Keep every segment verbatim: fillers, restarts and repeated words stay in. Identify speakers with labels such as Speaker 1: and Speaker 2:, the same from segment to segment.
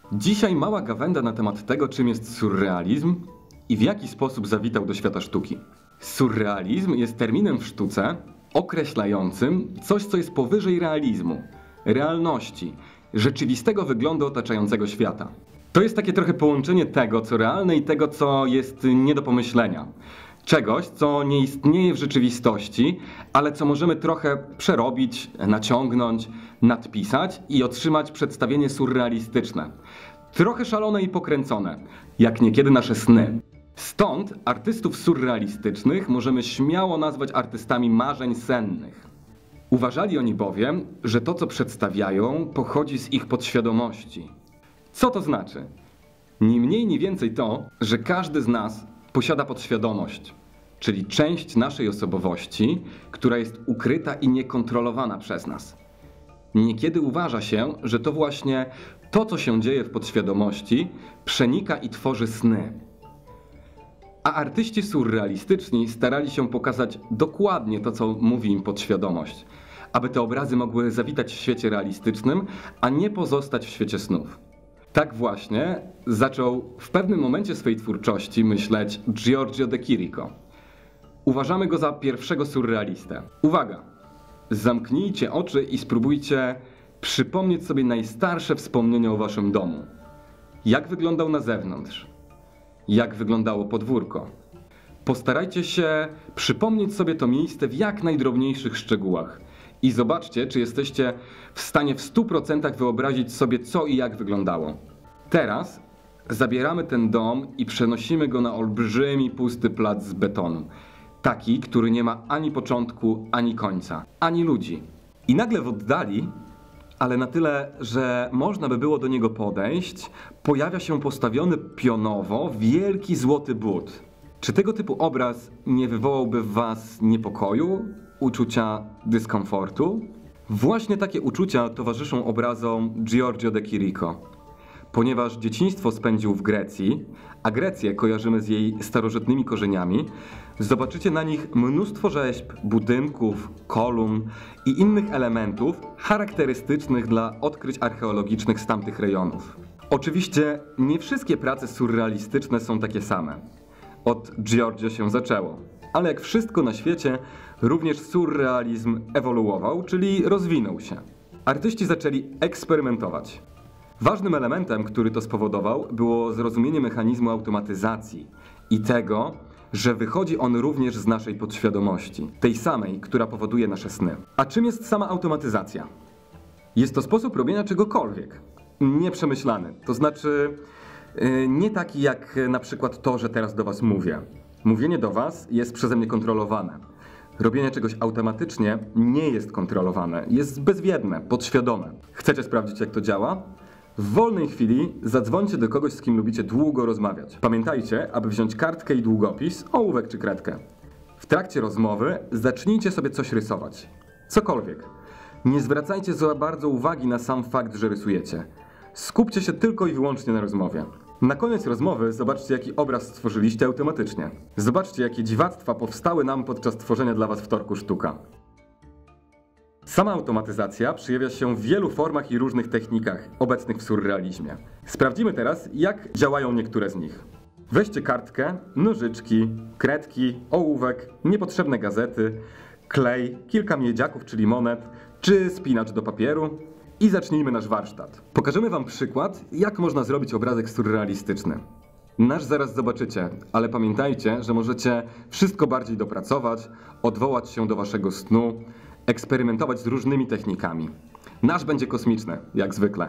Speaker 1: Dzisiaj mała gawęda na temat tego, czym jest surrealizm i w jaki sposób zawitał do świata sztuki. Surrealizm jest terminem w sztuce określającym coś, co jest powyżej realizmu, realności, rzeczywistego wyglądu otaczającego świata. To jest takie trochę połączenie tego, co realne i tego, co jest nie do pomyślenia. Czegoś, co nie istnieje w rzeczywistości, ale co możemy trochę przerobić, naciągnąć, nadpisać i otrzymać przedstawienie surrealistyczne. Trochę szalone i pokręcone, jak niekiedy nasze sny. Stąd artystów surrealistycznych możemy śmiało nazwać artystami marzeń sennych. Uważali oni bowiem, że to, co przedstawiają, pochodzi z ich podświadomości. Co to znaczy? Ni mniej, ni więcej to, że każdy z nas posiada podświadomość, czyli część naszej osobowości, która jest ukryta i niekontrolowana przez nas. Niekiedy uważa się, że to właśnie to, co się dzieje w podświadomości, przenika i tworzy sny. A artyści surrealistyczni starali się pokazać dokładnie to, co mówi im podświadomość, aby te obrazy mogły zawitać w świecie realistycznym, a nie pozostać w świecie snów. Tak właśnie zaczął w pewnym momencie swojej twórczości myśleć Giorgio de Chirico. Uważamy go za pierwszego surrealistę. Uwaga! Zamknijcie oczy i spróbujcie przypomnieć sobie najstarsze wspomnienia o waszym domu. Jak wyglądał na zewnątrz? Jak wyglądało podwórko? Postarajcie się przypomnieć sobie to miejsce w jak najdrobniejszych szczegółach i zobaczcie, czy jesteście w stanie w stu procentach wyobrazić sobie, co i jak wyglądało. Teraz zabieramy ten dom i przenosimy go na olbrzymi, pusty plac z betonu. Taki, który nie ma ani początku, ani końca, ani ludzi. I nagle w oddali, ale na tyle, że można by było do niego podejść, pojawia się postawiony pionowo wielki złoty but. Czy tego typu obraz nie wywołałby w was niepokoju, uczucia dyskomfortu? Właśnie takie uczucia towarzyszą obrazom Giorgio de Chirico. Ponieważ dzieciństwo spędził w Grecji, a Grecję kojarzymy z jej starożytnymi korzeniami, zobaczycie na nich mnóstwo rzeźb, budynków, kolumn i innych elementów charakterystycznych dla odkryć archeologicznych z tamtych rejonów. Oczywiście nie wszystkie prace surrealistyczne są takie same. Od Giorgio się zaczęło, ale jak wszystko na świecie, również surrealizm ewoluował, czyli rozwinął się. Artyści zaczęli eksperymentować. Ważnym elementem, który to spowodował, było zrozumienie mechanizmu automatyzacji i tego, że wychodzi on również z naszej podświadomości, tej samej, która powoduje nasze sny. A czym jest sama automatyzacja? Jest to sposób robienia czegokolwiek, nieprzemyślany, to znaczy yy, nie taki jak na przykład to, że teraz do was mówię. Mówienie do was jest przeze mnie kontrolowane. Robienie czegoś automatycznie nie jest kontrolowane, jest bezwiedne, podświadome. Chcecie sprawdzić, jak to działa? W wolnej chwili zadzwońcie do kogoś, z kim lubicie długo rozmawiać. Pamiętajcie, aby wziąć kartkę i długopis, ołówek czy kredkę. W trakcie rozmowy zacznijcie sobie coś rysować. Cokolwiek. Nie zwracajcie za bardzo uwagi na sam fakt, że rysujecie. Skupcie się tylko i wyłącznie na rozmowie. Na koniec rozmowy zobaczcie, jaki obraz stworzyliście automatycznie. Zobaczcie, jakie dziwactwa powstały nam podczas tworzenia dla was wtorku sztuka. Sama automatyzacja przejawia się w wielu formach i różnych technikach obecnych w surrealizmie. Sprawdzimy teraz, jak działają niektóre z nich. Weźcie kartkę, nożyczki, kredki, ołówek, niepotrzebne gazety, klej, kilka miedziaków, czyli monet, czy spinacz do papieru i zacznijmy nasz warsztat. Pokażemy wam przykład, jak można zrobić obrazek surrealistyczny. Nasz zaraz zobaczycie, ale pamiętajcie, że możecie wszystko bardziej dopracować, odwołać się do waszego snu, eksperymentować z różnymi technikami. Nasz będzie kosmiczny, jak zwykle.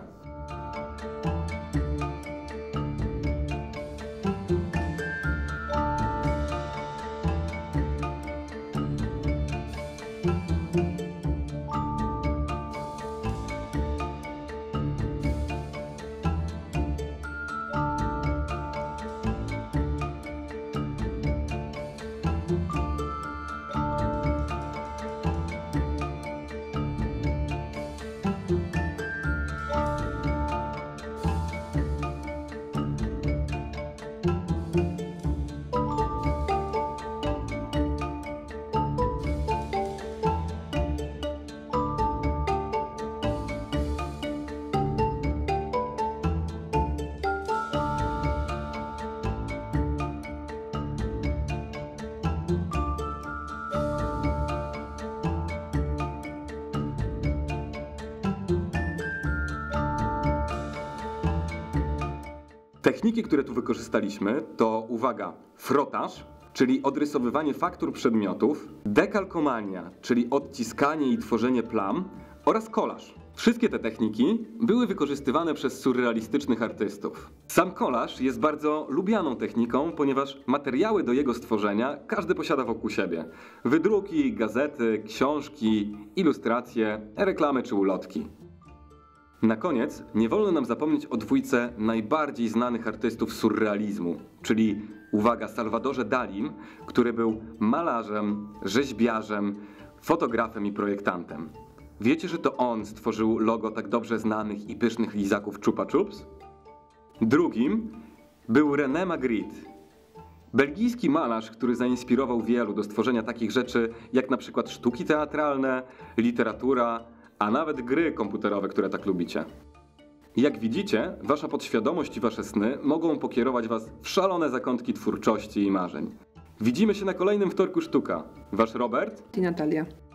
Speaker 1: Techniki, które tu wykorzystaliśmy, to uwaga, frotaż, czyli odrysowywanie faktur przedmiotów, dekalkomania, czyli odciskanie i tworzenie plam oraz kolaż. Wszystkie te techniki były wykorzystywane przez surrealistycznych artystów. Sam kolaż jest bardzo lubianą techniką, ponieważ materiały do jego stworzenia każdy posiada wokół siebie. Wydruki, gazety, książki, ilustracje, reklamy czy ulotki. Na koniec nie wolno nam zapomnieć o dwójce najbardziej znanych artystów surrealizmu, czyli uwaga, Salvadorze Dalim, który był malarzem, rzeźbiarzem, fotografem i projektantem. Wiecie, że to on stworzył logo tak dobrze znanych i pysznych lizaków Chupa Chups? Drugim był René Magritte, belgijski malarz, który zainspirował wielu do stworzenia takich rzeczy jak na przykład sztuki teatralne, literatura, a nawet gry komputerowe, które tak lubicie. Jak widzicie, wasza podświadomość i wasze sny mogą pokierować was w szalone zakątki twórczości i marzeń. Widzimy się na kolejnym wtorku sztuka. Wasz Robert
Speaker 2: I Natalia.